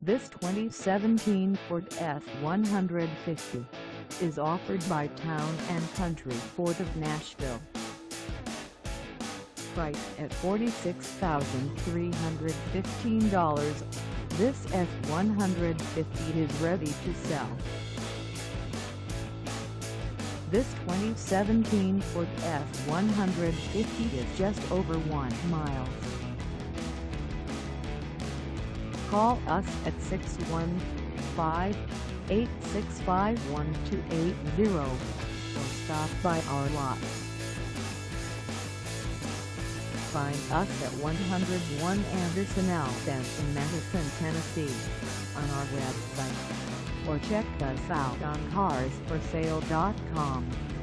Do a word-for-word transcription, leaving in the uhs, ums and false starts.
This twenty seventeen Ford F one fifty is offered by Town and Country Ford of Nashville. Priced at forty-six thousand three hundred fifteen dollars, this F one fifty is ready to sell. This twenty seventeen Ford F one fifty is just over one mile. Call us at six one five, eight six five, one two eight zero or stop by our lot. Find us at one oh one Anderson L N in Madison, Tennessee on our website, or check us out on cars for sale dot com.